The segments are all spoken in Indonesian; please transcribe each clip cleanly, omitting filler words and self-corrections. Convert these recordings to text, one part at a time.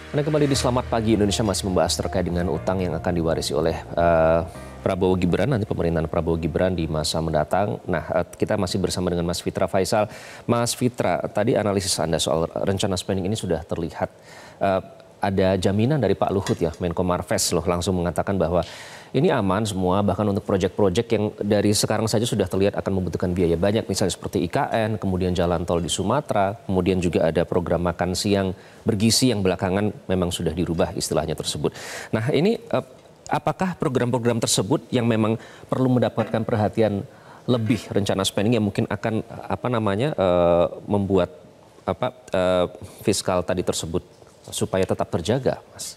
Anda kembali di Selamat Pagi Indonesia masih membahas terkait dengan utang yang akan diwarisi oleh Prabowo Gibran, nanti pemerintahan Prabowo Gibran di masa mendatang. Nah, kita masih bersama dengan Mas Fitra Faisal. Mas Fitra, tadi analisis Anda soal rencana spending ini sudah terlihat. Ada jaminan dari Pak Luhut ya, Menko Marves loh langsung mengatakan bahwa ini aman semua, bahkan untuk proyek-proyek yang dari sekarang saja sudah terlihat akan membutuhkan biaya banyak, misalnya seperti IKN, kemudian jalan tol di Sumatera, kemudian juga ada program makan siang bergizi yang belakangan memang sudah dirubah istilahnya tersebut. Nah ini apakah program-program tersebut yang memang perlu mendapatkan perhatian lebih rencana spending yang mungkin akan membuat fiskal tadi tersebut supaya tetap terjaga, Mas?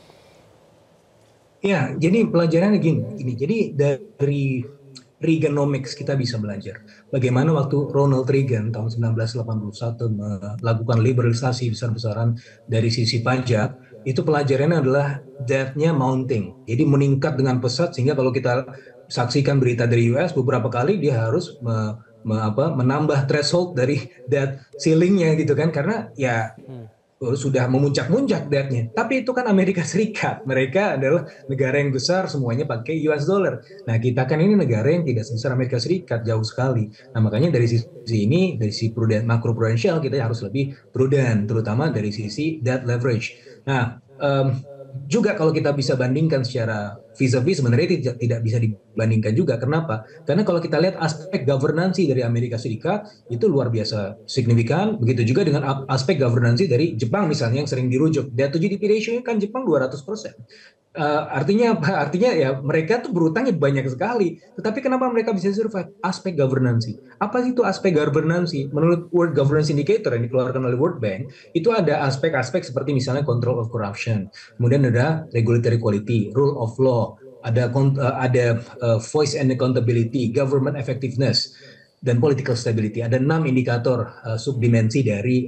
Ya, jadi pelajarannya gini. Jadi dari Reaganomics kita bisa belajar bagaimana waktu Ronald Reagan tahun 1981 melakukan liberalisasi besar-besaran dari sisi pajak, itu pelajarannya adalah debt-nya mounting. Jadi meningkat dengan pesat sehingga kalau kita saksikan berita dari US beberapa kali dia harus menambah threshold dari debt ceiling-nya gitu kan, karena ya sudah memuncak-muncak debt-nya. Tapi itu kan Amerika Serikat. Mereka adalah negara yang besar, semuanya pakai US dollar. Nah, kita kan ini negara yang tidak sebesar Amerika Serikat, jauh sekali. Nah, makanya dari sisi ini, dari sisi makro prudensial, kita harus lebih prudent, terutama dari sisi debt leverage. Nah, juga kalau kita bisa bandingkan secara vis-a-vis sebenarnya tidak bisa dibandingkan juga. Kenapa? Karena kalau kita lihat aspek governansi dari Amerika Serikat itu luar biasa signifikan. Begitu juga dengan aspek governansi dari Jepang misalnya yang sering dirujuk. Debt to GDP ratio kan Jepang 200%. Artinya apa? Artinya ya mereka tuh berutangnya banyak sekali. Tetapi kenapa mereka bisa survive? Aspek governansi. Apa sih itu aspek governansi? Menurut World Governance Indicator yang dikeluarkan oleh World Bank, itu ada aspek-aspek seperti misalnya control of corruption, kemudian ada regulatory quality, rule of law, ada voice and accountability, government effectiveness, dan political stability. Ada 6 indikator subdimensi dari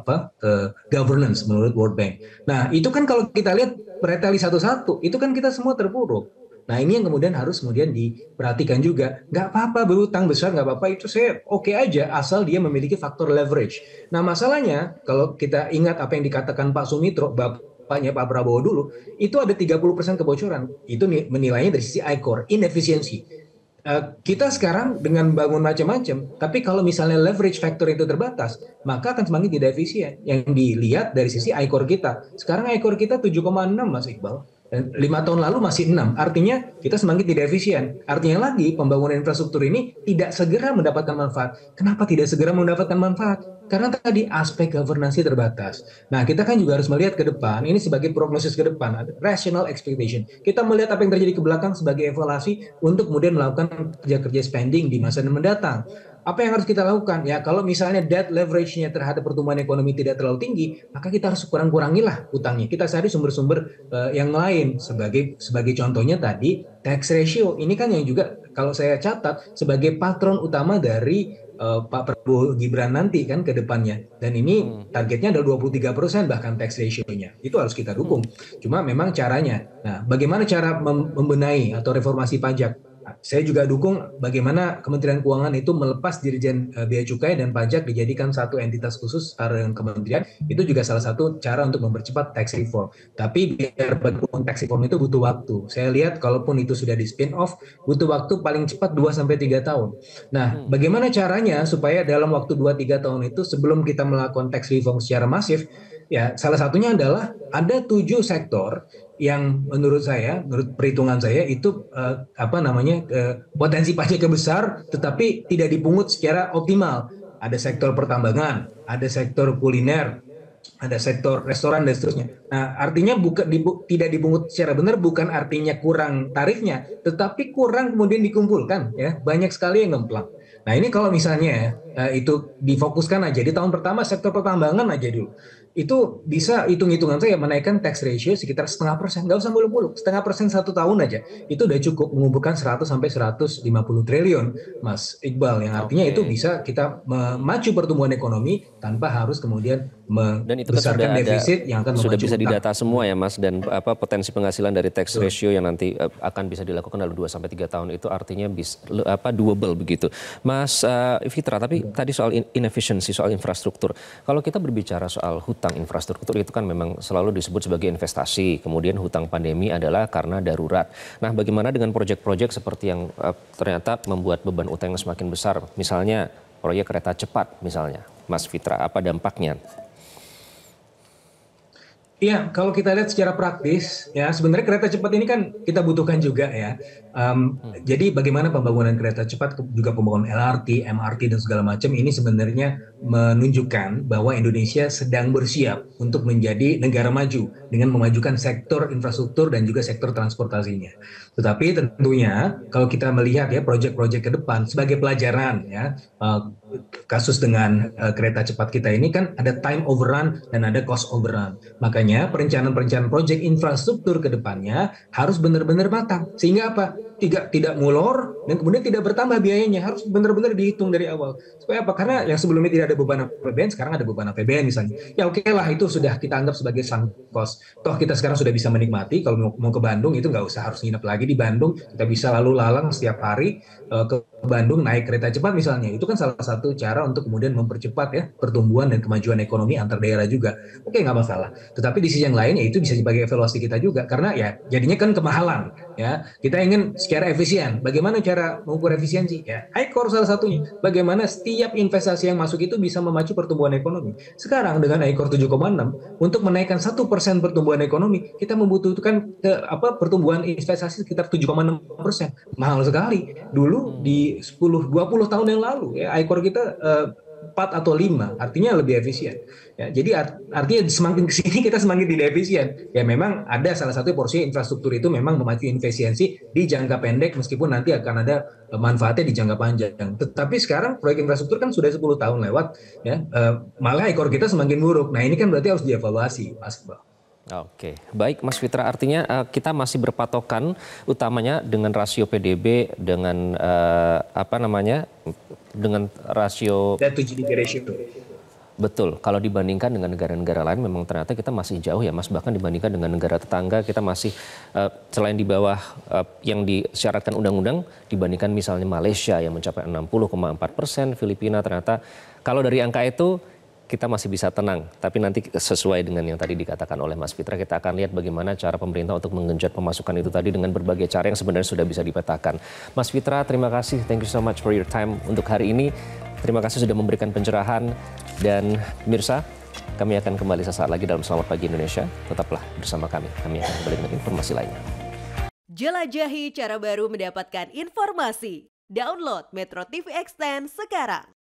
governance menurut World Bank. Nah, itu kan kalau kita lihat preteli satu-satu, itu kan kita semua terpuruk. Nah, ini yang kemudian harus diperhatikan juga. Nggak apa-apa berutang besar, nggak apa-apa, itu saya oke aja, asal dia memiliki faktor leverage. Nah, masalahnya, kalau kita ingat apa yang dikatakan Pak Sumitro, Bapaknya Pak Prabowo dulu, itu ada 30% kebocoran. Itu menilainya dari sisi ICOR, inefisiensi. Kita sekarang dengan bangun macam-macam, tapi kalau misalnya leverage factor itu terbatas, maka akan semakin tidak efisien. Yang dilihat dari sisi ICOR kita. Sekarang ICOR kita 7,6, Mas Iqbal. Dan 5 tahun lalu masih 6. Artinya kita semakin tidak efisien. Artinya lagi pembangunan infrastruktur ini tidak segera mendapatkan manfaat. Kenapa tidak segera mendapatkan manfaat? Karena tadi aspek governansi terbatas. Nah, kita kan juga harus melihat ke depan, ini sebagai prognosis ke depan, rational expectation. Kita melihat apa yang terjadi ke belakang sebagai evaluasi untuk kemudian melakukan kerja-kerja spending di masa mendatang. Apa yang harus kita lakukan? Ya, kalau misalnya debt leverage-nya terhadap pertumbuhan ekonomi tidak terlalu tinggi, maka kita harus kurang-kurangilah utangnya. Kita cari sumber-sumber yang lain. Sebagai contohnya tadi, tax ratio. Ini kan yang juga kalau saya catat sebagai patron utama dari Pak Prabowo Gibran nanti kan ke depannya. Dan ini targetnya ada 23% bahkan tax ratio-nya. Itu harus kita dukung. Cuma memang caranya. Nah, bagaimana cara membenahi atau reformasi pajak? Saya juga dukung bagaimana Kementerian Keuangan itu melepas Dirjen Bea Cukai dan Pajak dijadikan satu entitas khusus setara dengan kementerian. Itu juga salah satu cara untuk mempercepat tax reform. Tapi biar bagaimanapun tax reform itu butuh waktu. Saya lihat kalaupun itu sudah di spin off, butuh waktu paling cepat 2-3 tahun. Nah, bagaimana caranya supaya dalam waktu 2-3 tahun itu sebelum kita melakukan tax reform secara masif, ya salah satunya adalah ada 7 sektor yang menurut perhitungan saya itu potensi pajaknya besar, tetapi tidak dipungut secara optimal. Ada sektor pertambangan, ada sektor kuliner, ada sektor restoran dan seterusnya. Nah, artinya tidak dipungut secara benar bukan artinya kurang tarifnya, tetapi kurang kemudian dikumpulkan. Ya, banyak sekali yang ngemplang. Nah, ini kalau misalnya itu difokuskan aja di tahun pertama sektor pertambangan aja dulu. Itu bisa hitung-hitungan saya menaikkan tax ratio sekitar 0,5%, nggak usah muluk-muluk, 0,5% 1 tahun aja, itu udah cukup mengumpulkan 100-150 triliun, Mas Iqbal, yang artinya itu bisa kita memacu pertumbuhan ekonomi tanpa harus kemudian Dan itu kan membesarkan defisit yang akan sudah memacu bisa utang. didata semua ya Mas, dan potensi penghasilan dari tax ratio yang nanti akan bisa dilakukan dalam 2-3 tahun itu artinya doable begitu. Mas Fitra, tapi tadi soal inefficiency, soal infrastruktur. Kalau kita berbicara soal hutang hutang infrastruktur itu kan memang selalu disebut sebagai investasi. Kemudian hutang pandemi adalah karena darurat. Nah, bagaimana dengan proyek-proyek seperti yang ternyata membuat beban utang yang semakin besar? Misalnya proyek kereta cepat misalnya, Mas Fitra, apa dampaknya? Iya, kalau kita lihat secara praktis, ya sebenarnya kereta cepat ini kan kita butuhkan juga ya. Jadi bagaimana pembangunan kereta cepat, juga pembangunan LRT, MRT dan segala macam ini sebenarnya menunjukkan bahwa Indonesia sedang bersiap untuk menjadi negara maju dengan memajukan sektor infrastruktur dan juga sektor transportasinya. Tetapi tentunya kalau kita melihat ya proyek-proyek ke depan sebagai pelajaran ya, kasus dengan kereta cepat kita ini kan ada time overrun dan ada cost overrun. Makanya perencanaan-perencanaan proyek infrastruktur ke depannya harus benar-benar matang. Sehingga apa? Tidak molor dan kemudian tidak bertambah biayanya. Harus benar-benar dihitung dari awal. Supaya apa? Karena yang sebelumnya tidak ada beban APBN, sekarang ada beban APBN misalnya. Ya oke lah, itu sudah kita anggap sebagai sunk cost. Toh kita sekarang sudah bisa menikmati, kalau mau ke Bandung itu nggak usah harus nginep lagi di Bandung. Kita bisa lalu lalang setiap hari ke Bandung naik kereta cepat misalnya. Itu kan salah satu cara untuk kemudian mempercepat ya pertumbuhan dan kemajuan ekonomi antar daerah juga. Oke, nggak masalah. Tetapi di sisi yang lain ya itu bisa sebagai evaluasi kita juga, karena ya jadinya kan kemahalan ya. Kita ingin secara efisien. Bagaimana cara mengukur efisiensi? Ya, ICOR salah satunya. Bagaimana setiap investasi yang masuk itu bisa memacu pertumbuhan ekonomi. Sekarang dengan ICOR 7,6 untuk menaikkan 1% pertumbuhan ekonomi, kita membutuhkan pertumbuhan investasi sekitar 7,6%. Mahal sekali. Dulu di 10-20 tahun yang lalu ya ICOR kita 4 atau 5, artinya lebih efisien. Ya, jadi artinya semakin kesini kita semakin tidak efisien. Ya memang ada salah satu porsi infrastruktur itu memang memacu efisiensi di jangka pendek meskipun nanti akan ada manfaatnya di jangka panjang. Tetapi sekarang proyek infrastruktur kan sudah 10 tahun lewat, ya malah ekor kita semakin buruk. Nah ini kan berarti harus dievaluasi, Mas Iqbal. Oke, baik Mas Fitra, artinya kita masih berpatokan utamanya dengan rasio PDB dengan dengan rasio Debt to GDP ratio. betul. Kalau dibandingkan dengan negara-negara lain memang ternyata kita masih jauh ya Mas, bahkan dibandingkan dengan negara tetangga kita masih selain di bawah yang disyaratkan undang-undang dibandingkan misalnya Malaysia yang mencapai 60,4%, Filipina ternyata kalau dari angka itu kita masih bisa tenang, tapi nanti sesuai dengan yang tadi dikatakan oleh Mas Fitra, kita akan lihat bagaimana cara pemerintah untuk menggenjot pemasukan itu tadi dengan berbagai cara yang sebenarnya sudah bisa dipetakan. Mas Fitra, terima kasih, thank you so much for your time untuk hari ini. Terima kasih sudah memberikan pencerahan dan pemirsa, kami akan kembali sesaat lagi dalam Selamat Pagi Indonesia. Tetaplah bersama kami akan kembali dengan informasi lainnya. Jelajahi cara baru mendapatkan informasi. Download Metro TV Extend sekarang.